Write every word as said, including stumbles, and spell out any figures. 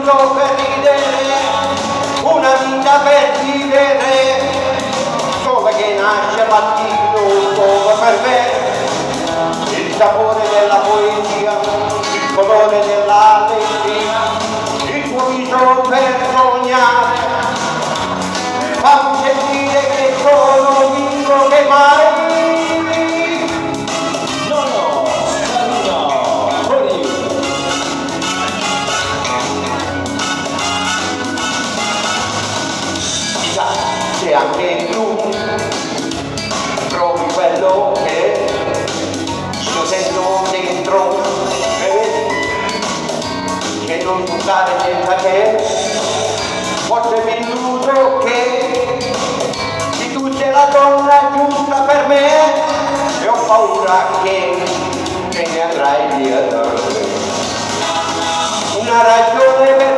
mondo per ridere, una vita per vivere, solo che nasce mattino solo per me, il sapore della poesia, il colore dell'allegria, il tuo viso per sognare, fammi sentire che sono vivo che mai. Se anche tu provi quello che io sento dentro e vedi che non buttare senza te, forse mi illudo che di tu sei la donna giusta per me e ho paura che te ne andrai via da me. Una ragione per